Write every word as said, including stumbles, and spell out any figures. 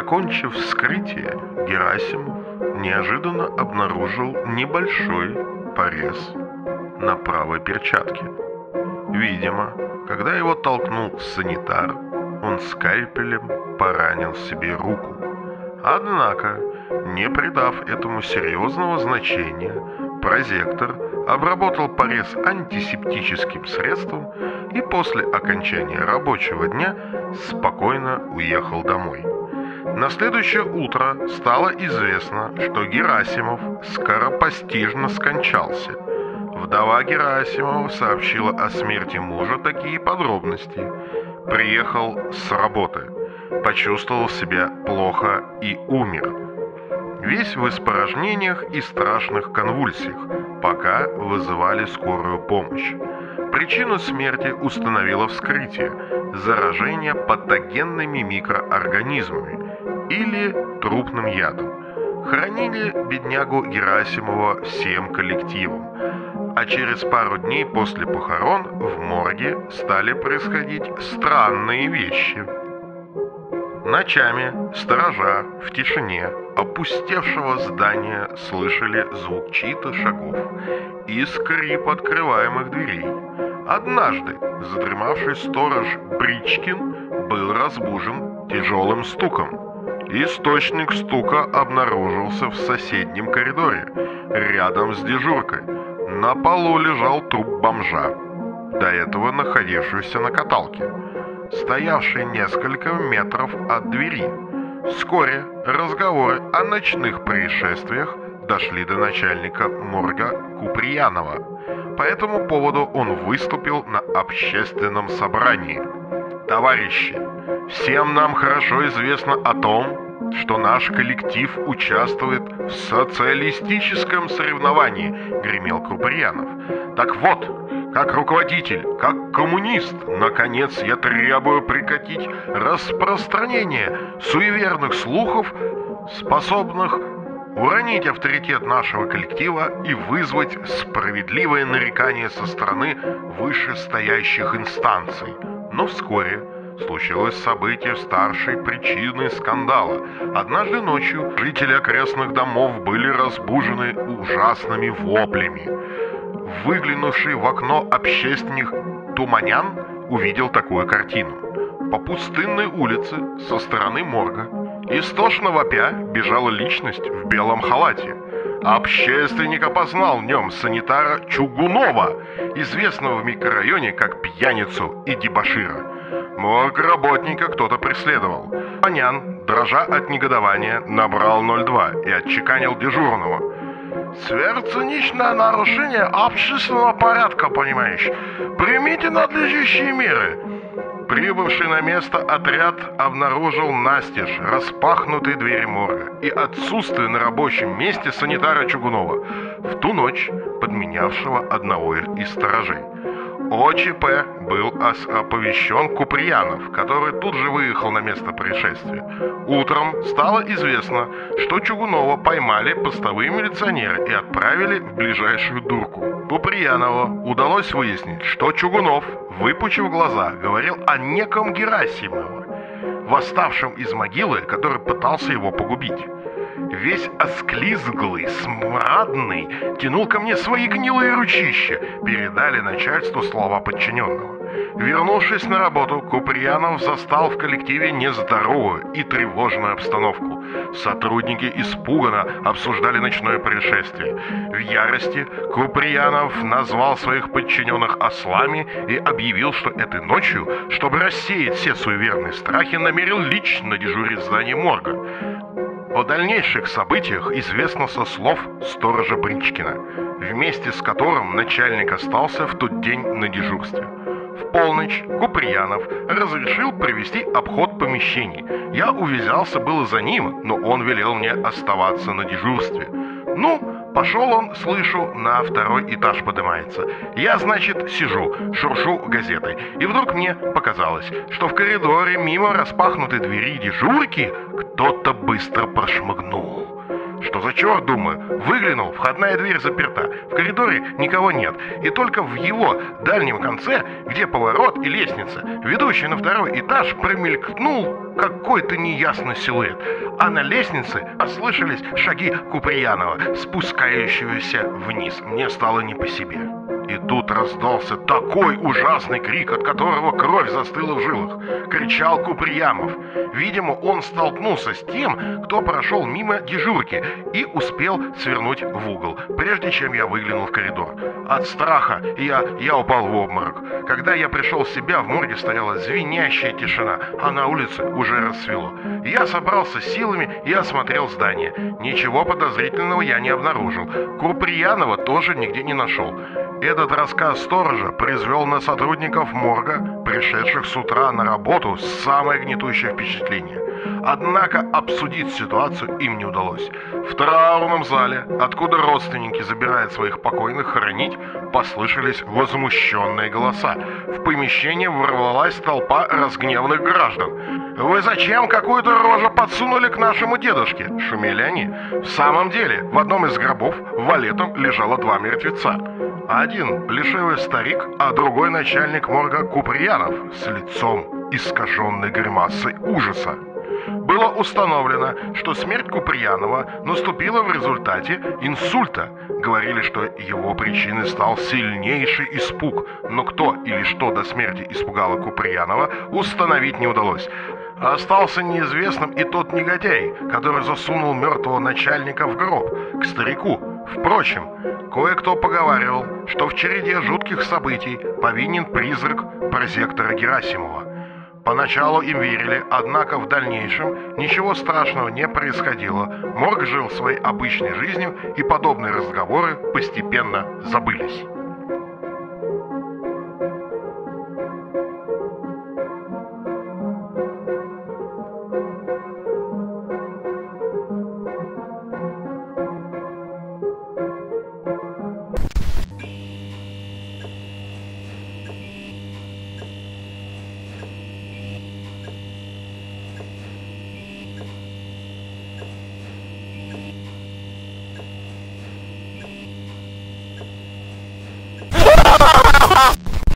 Закончив вскрытие, Герасимов неожиданно обнаружил небольшой порез на правой перчатке. Видимо, когда его толкнул санитар, он скальпелем поранил себе руку. Однако, не придав этому серьезного значения, прозектор обработал порез антисептическим средством и после окончания рабочего дня спокойно уехал домой. На следующее утро стало известно, что Герасимов скоропостижно скончался. Вдова Герасимова сообщила о смерти мужа такие подробности. Приехал с работы, почувствовал себя плохо и умер. Весь в испражнениях и страшных конвульсиях, пока вызывали скорую помощь. Причину смерти установило вскрытие – заражение патогенными микроорганизмами или трупным ядом. Хоронили беднягу Герасимова всем коллективом, а через пару дней после похорон в морге стали происходить странные вещи. Ночами сторожа в тишине опустевшего здания слышали звук чьих-то шагов и скрип открываемых дверей. Однажды задремавший сторож Бричкин был разбужен тяжелым стуком. Источник стука обнаружился в соседнем коридоре, рядом с дежуркой. На полу лежал труп бомжа, до этого находившийся на каталке, стоявший несколько метров от двери. Вскоре разговоры о ночных происшествиях дошли до начальника морга Куприянова. По этому поводу он выступил на общественном собрании. «Товарищи, всем нам хорошо известно о том, что наш коллектив участвует в социалистическом соревновании», — гремел Куприянов. «Так вот, как руководитель, как коммунист, наконец я требую прекратить распространение суеверных слухов, способных уронить авторитет нашего коллектива и вызвать справедливое нарекание со стороны вышестоящих инстанций». Но вскоре случилось событие старшей причины скандала. Однажды ночью жители окрестных домов были разбужены ужасными воплями. Выглянувший в окно общественник Туманян увидел такую картину. По пустынной улице со стороны морга истошно вопя бежала личность в белом халате. Общественник опознал в нем санитара Чугунова, известного в микрорайоне как пьяницу и дебошира. Морг работника кто-то преследовал. Туманян, дрожа от негодования, набрал ноль два и отчеканил дежурного: «Сверхциничное нарушение общественного порядка, понимаешь? Примите надлежащие меры». Прибывший на место отряд обнаружил настежь распахнутые двери морга и отсутствие на рабочем месте санитара Чугунова, в ту ночь подменявшего одного из сторожей. О ЧП был оповещен Куприянов, который тут же выехал на место происшествия. Утром стало известно, что Чугунова поймали постовые милиционеры и отправили в ближайшую дурку. Куприянову удалось выяснить, что Чугунов, выпучив глаза, говорил о неком Герасимове, восставшем из могилы, который пытался его погубить. Весь осклизглый, смрадный, тянул ко мне свои гнилые ручища, передали начальству слова подчиненного. Вернувшись на работу, Куприянов застал в коллективе нездоровую и тревожную обстановку. Сотрудники испуганно обсуждали ночное происшествие. В ярости Куприянов назвал своих подчиненных ослами и объявил, что этой ночью, чтобы рассеять все суеверные страхи, намерен лично дежурить в здании морга. О дальнейших событиях известно со слов сторожа Бричкина, вместе с которым начальник остался в тот день на дежурстве. В полночь Куприянов разрешил провести обход помещений. Я увязался было за ним, но он велел мне оставаться на дежурстве. Ну, пошел он, слышу, на второй этаж поднимается. Я, значит, сижу, шуршу газетой. И вдруг мне показалось, что в коридоре мимо распахнутой двери дежурки кто-то быстро прошмыгнул. Что за черт, думаю? Выглянул, входная дверь заперта. В коридоре никого нет. И только в его дальнем конце, где поворот и лестница, ведущая на второй этаж, промелькнул какой-то неясный силуэт. А на лестнице послышались шаги Куприянова, спускающегося вниз. Мне стало не по себе. И тут раздался такой ужасный крик, от которого кровь застыла в жилах. Кричал Куприянов. Видимо, он столкнулся с тем, кто прошел мимо дежурки и успел свернуть в угол, прежде чем я выглянул в коридор. От страха я, я упал в обморок. Когда я пришел в себя, в морге стояла звенящая тишина, а на улице уже рассвело. Я собрался с силами и осмотрел здание. Ничего подозрительного я не обнаружил. Куприянова тоже нигде не нашел. Этот рассказ сторожа произвел на сотрудников морга, пришедших с утра на работу, самое гнетущее впечатление. Однако обсудить ситуацию им не удалось. В траурном зале, откуда родственники забирают своих покойных хоронить, послышались возмущенные голоса. В помещение ворвалась толпа разгневанных граждан. «Вы зачем какую-то рожу подсунули к нашему дедушке?» – шумели они. В самом деле, в одном из гробов валетом лежало два мертвеца. Один плешивый старик, а другой начальник морга Куприянов с лицом, искаженной гримасой ужаса. Было установлено, что смерть Куприянова наступила в результате инсульта. Говорили, что его причиной стал сильнейший испуг, но кто или что до смерти испугало Куприянова, установить не удалось. Остался неизвестным и тот негодяй, который засунул мертвого начальника в гроб, к старику. Впрочем, кое-кто поговаривал, что в череде жутких событий повинен призрак прозектора Герасимова. Поначалу им верили, однако в дальнейшем ничего страшного не происходило. Морг жил своей обычной жизнью, и подобные разговоры постепенно забылись.